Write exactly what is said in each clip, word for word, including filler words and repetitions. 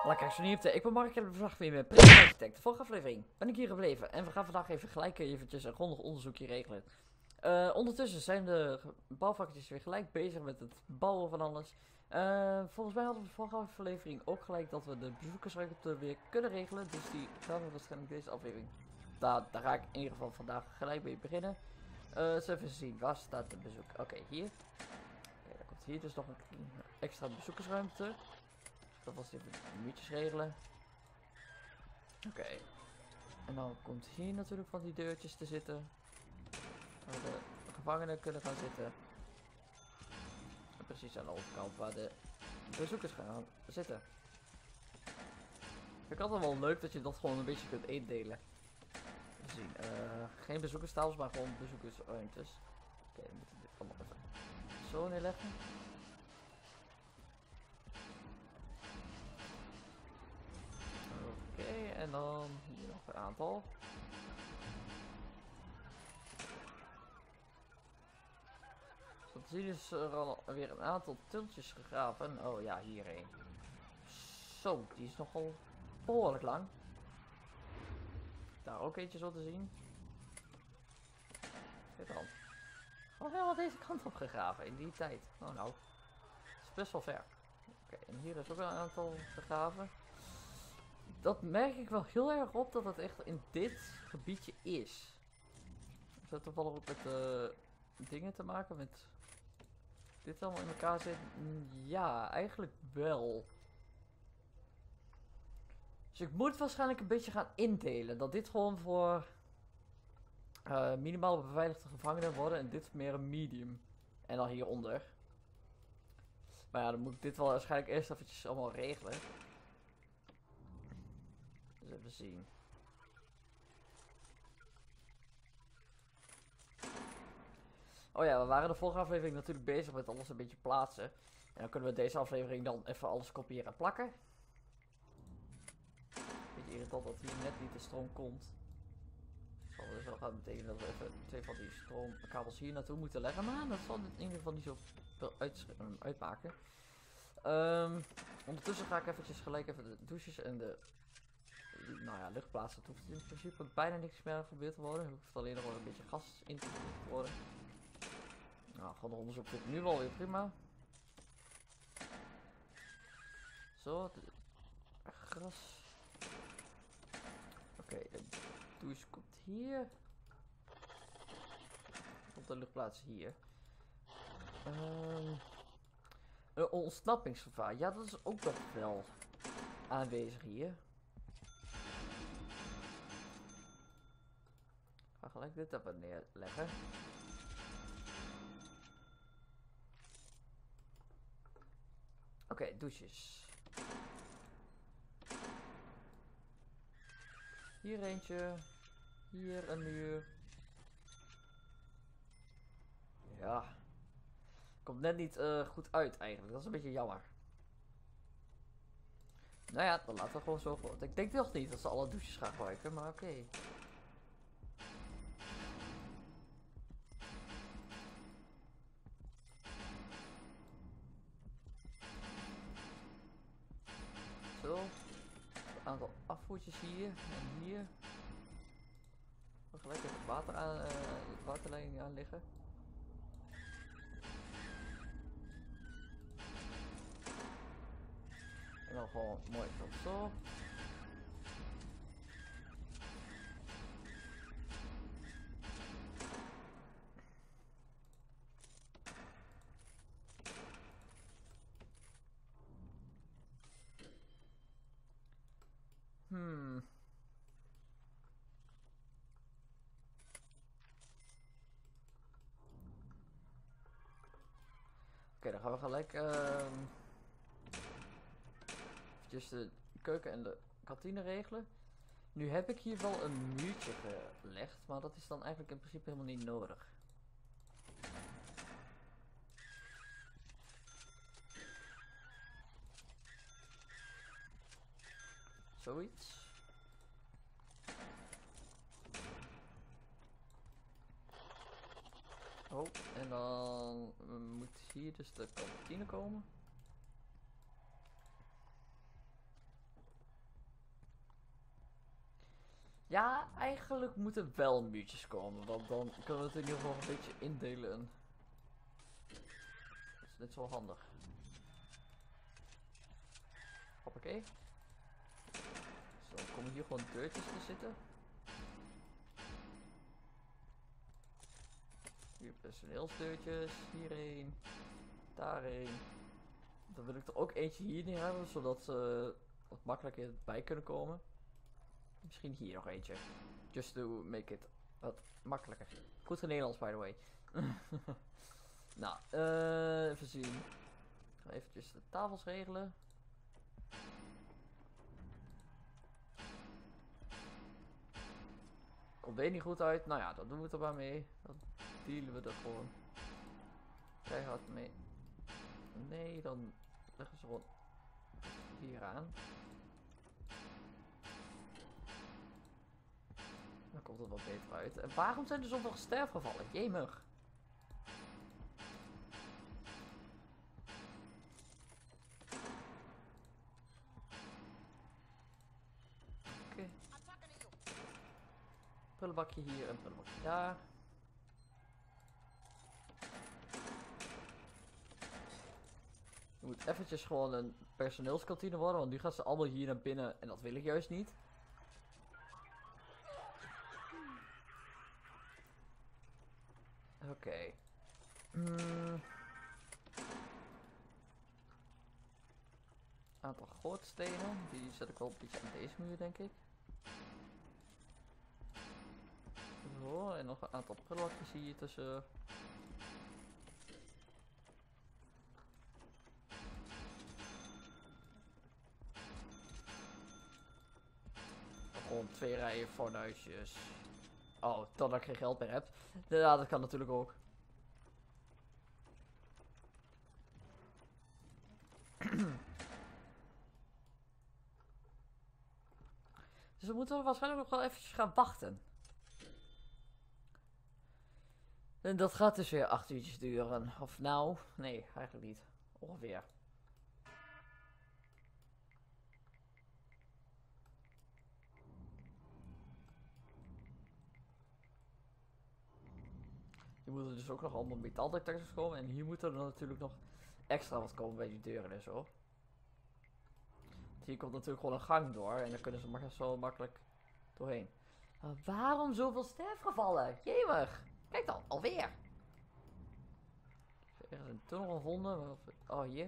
Lekker, zo niet. Ik ben Mark en ik ben vandaag weer met Prins Architect. De vorige aflevering ben ik hier gebleven en we gaan vandaag even gelijk eventjes een grondig onderzoekje regelen. Uh, ondertussen zijn de bouwvakkertjes weer gelijk bezig met het bouwen van alles. Uh, volgens mij hadden we de vorige aflevering ook gelijk dat we de bezoekersruimte weer kunnen regelen. Dus die gaan we waarschijnlijk deze aflevering. Daar, daar ga ik in ieder geval vandaag gelijk mee beginnen. Uh, eens even zien, waar staat de bezoek? Oké, okay, hier. Okay, dan komt hier dus nog een extra bezoekersruimte. Dat was even de muurtjes regelen. Oké. Okay. En dan komt hier natuurlijk van die deurtjes te zitten. Waar de gevangenen kunnen gaan zitten. En precies aan de overkant waar de bezoekers gaan zitten. Ik vind het altijd wel leuk dat je dat gewoon een beetje kunt indelen. Zien. Uh, geen bezoekerstafels, maar gewoon bezoekersruimtes. Oké, okay, we moeten dit allemaal even zo neerleggen. Oké, okay, en dan hier nog een aantal. Zoals je ziet is er al weer een aantal tultjes gegraven. Oh ja, hierheen. Zo, die is nogal behoorlijk lang. Daar ook eentje zo te zien. Kijk dan. Oh, helemaal deze kant op gegraven in die tijd. Oh nou, dat is best wel ver. Oké, okay, en hier is ook een aantal gegraven. Dat merk ik wel heel erg op dat het echt in dit gebiedje is. Is dat toevallig ook met uh, dingen te maken met dit allemaal in elkaar zit? Ja, eigenlijk wel. Dus ik moet waarschijnlijk een beetje gaan indelen. Dat dit gewoon voor uh, minimaal beveiligde gevangenen worden en dit meer een medium. En dan hieronder. Maar ja, dan moet ik dit wel waarschijnlijk eerst eventjes allemaal regelen. Dus even zien. Oh ja, we waren de vorige aflevering natuurlijk bezig met alles een beetje plaatsen. En dan kunnen we deze aflevering dan even alles kopiëren en plakken. Beetje irritant dat hier net niet de stroom komt. Dat zal dus wel gaan betekenen dat we even twee van die stroomkabels hier naartoe moeten leggen. Maar dat zal in ieder geval niet zo veel uit, um, uitmaken. Um, ondertussen ga ik eventjes gelijk even de douches en de nou ja, luchtplaatsen. Het hoeft in principe bijna niks meer gebeurd te worden. Er hoeft alleen nog wel een beetje gas in te worden. Nou, gewoon de onderzoek vind ik nu wel weer prima. Zo, de gras. Oké, okay, de douche komt hier. Op de luchtplaats hier. Um, een ontsnappingsgevaar. Ja, dat is ook nog wel aanwezig hier. Ik ga gelijk dit even neerleggen. Oké, okay, douches. Hier eentje. Hier een muur. Ja. Komt net niet uh, goed uit eigenlijk. Dat is een beetje jammer. Nou ja, dan laten we gewoon zo voor. Ik denk nog niet dat ze alle douches gaan gebruiken, maar oké. Okay. Zo. Een aantal afvoertjes hier en hier. We gelijk even het water aan, uh, de waterleiding aan liggen. En dan gewoon mooi tot zo. Hmm. Oké, okay, dan gaan we gelijk uh, eventjes de keuken en de kantine regelen. Nu heb ik hier wel een muurtje gelegd, maar dat is dan eigenlijk in principe helemaal niet nodig. Zoiets. Oh, en dan moet hier dus de kantine komen. Ja, eigenlijk moeten wel muurtjes komen, want dan kunnen we het in ieder geval een beetje indelen. Dat is net zo handig. Hoppakee. Zo, dan komen hier gewoon deurtjes te zitten. Hier personeelsdeurtjes, hierheen, daarheen. Dan wil ik er ook eentje hier neer hebben, zodat ze wat makkelijker bij kunnen komen. Misschien hier nog eentje. Just to make it wat makkelijker. Goed in Nederlands, by the way. Nou, uh, even zien. Ga eventjes de tafels regelen. Komt weer niet goed uit. Nou ja, dat doen we er maar mee. Dan dealen we er gewoon keihard mee. Nee, dan leggen ze gewoon hier aan. Dan komt het wat beter uit. En waarom zijn er zoveel sterfgevallen? Jemig. Oké. Okay. Prullenbakje hier en prullenbakje daar. Je moet eventjes gewoon een personeelskantine worden, want nu gaan ze allemaal hier naar binnen en dat wil ik juist niet. Oké. Okay. Hmm. Aantal gootstenen, die zet ik wel een beetje aan deze muur, denk ik. Zo, en nog een aantal prullenbakjes hier tussen. Gewoon twee rijen fornuisjes. Oh, totdat ik geen geld meer heb. Ja, dat kan natuurlijk ook. Dus we moeten waarschijnlijk nog wel eventjes gaan wachten. En dat gaat dus weer acht uurtjes duren. Of nou, nee, eigenlijk niet. Ongeveer. Hier moeten dus ook nog allemaal metaaldetectors komen. En hier moeten er natuurlijk nog extra wat komen bij die deuren en zo. Hier komt natuurlijk gewoon een gang door. En dan kunnen ze maar zo makkelijk doorheen. Maar waarom zoveel sterfgevallen? Jemig. Kijk dan, alweer. Er is een tunnel gevonden. Oh, hier.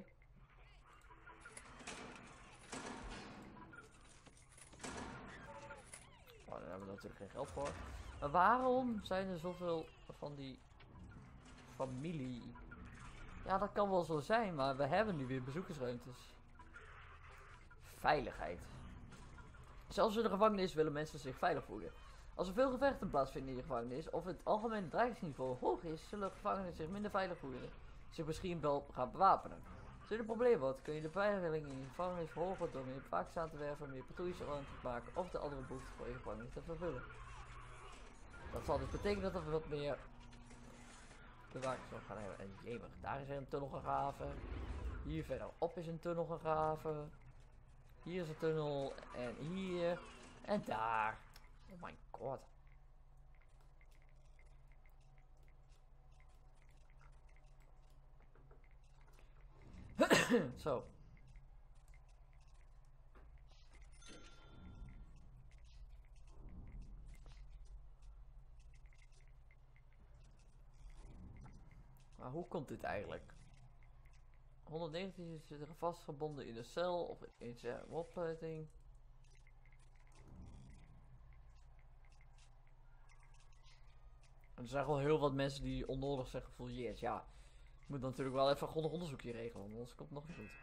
Oh, daar hebben we natuurlijk geen geld voor. Maar waarom zijn er zoveel van die familie? Ja, dat kan wel zo zijn, maar we hebben nu weer bezoekersruimtes. Veiligheid. Zelfs in de gevangenis willen mensen zich veilig voelen. Als er veel gevechten plaatsvinden in de gevangenis, of het algemene dreigingsniveau hoog is, zullen gevangenen zich minder veilig voelen. Zich misschien wel gaan bewapenen. Als er een probleem wordt, kun je de veiligheid in je gevangenis verhogen door meer bewakers aan te werven, meer patrouilles aan te maken of de andere behoeften voor je gevangenis te vervullen. Dat zal dus betekenen dat we wat meer bewakers nog gaan hebben. En jemig, daar is er een tunnel gegraven. Hier verderop is een tunnel gegraven. Hier is een tunnel. En hier. En daar. Oh my god. Zo. Maar hoe komt dit eigenlijk? honderdnegentien zitten vastgebonden in de cel of in zijn opleiding. Er zijn wel heel wat mensen die onnodig zijn gefouilleerd. Ja, je moet natuurlijk wel even een grondig onderzoekje regelen, anders komt het nog niet goed.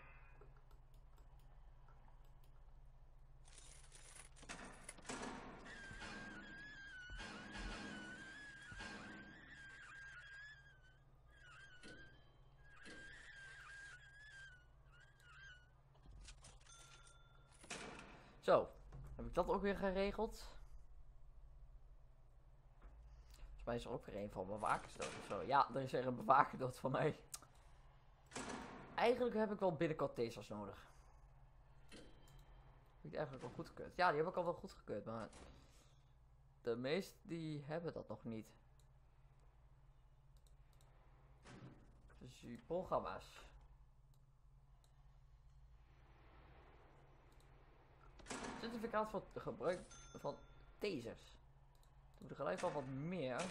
Zo, heb ik dat ook weer geregeld? Volgens mij is er ook weer een van bewakers dood of zo. Ja, er is er een bewaker dood van mij. Eigenlijk heb ik wel binnenkort tasers nodig. Heb ik eigenlijk wel goedgekeurd? Ja, die heb ik al wel goedgekeurd, maar de meesten die hebben dat nog niet. Dus die programma's. Certificaat voor het gebruik van tasers. Doe er gelijk wel wat meer.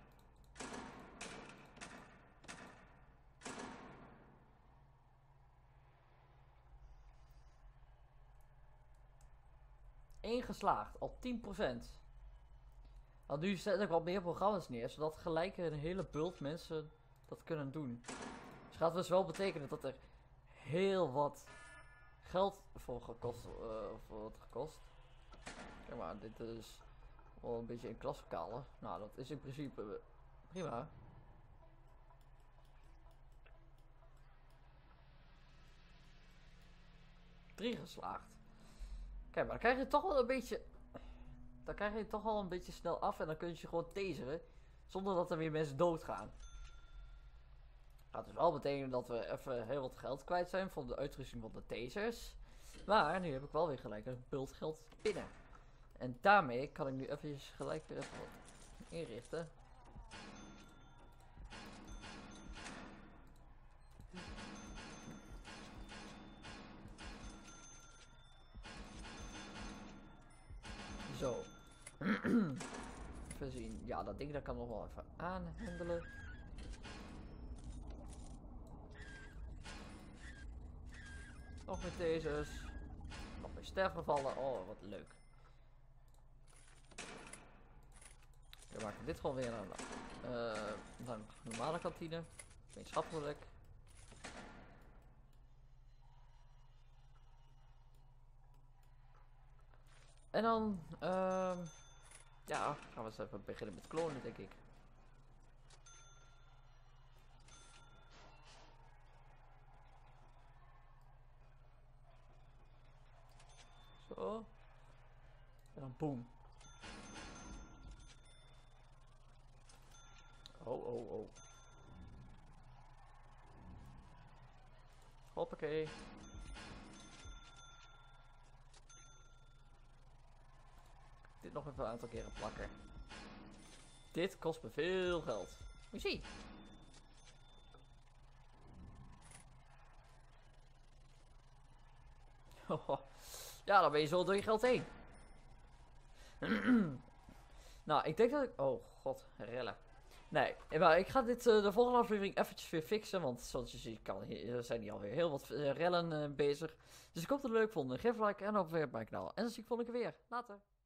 Eén geslaagd, al tien procent. Want nu zet ik wat meer programma's neer, zodat gelijk een hele bult mensen dat kunnen doen. Dus gaat dus wel betekenen dat er heel wat geld voor gekost, uh, voor wordt gekost. Kijk maar, dit is wel een beetje in klasverkalen. Nou, dat is in principe uh, prima. Drie geslaagd. Kijk, maar dan krijg je toch wel een beetje... Dan krijg je het toch wel een beetje snel af en dan kun je je gewoon taseren. Zonder dat er weer mensen doodgaan. Gaat dus wel betekenen dat we even heel wat geld kwijt zijn voor de uitrusting van de tasers. Maar nu heb ik wel weer gelijk een bult geld binnen. En daarmee kan ik nu even gelijk weer even wat inrichten. Zo. Even zien. Ja, dat ding dat kan nog wel even aanhandelen. Nog meer tasers. Nog meer sterfgevallen. Oh, wat leuk. Dan maken we dit gewoon weer een, uh, een normale kantine. Gemeenschappelijk. En dan, uh, ja, gaan we eens even beginnen met klonen, denk ik. Zo. En dan boom. Oh, oh, oh. Hoppakee. Dit nog even een aantal keren plakken. Dit kost me veel geld. Moet je zien. Ja, dan ben je zo door je geld heen. Nou, ik denk dat ik... Oh, god, rellen. Nee, maar ik ga dit uh, de volgende aflevering eventjes weer fixen. Want zoals je ziet kan, hier, zijn hier alweer heel wat uh, rellen uh, bezig. Dus ik hoop dat het leuk vond. Geef een like en abonneer op mijn kanaal. En dan zie ik volgende keer weer. Later.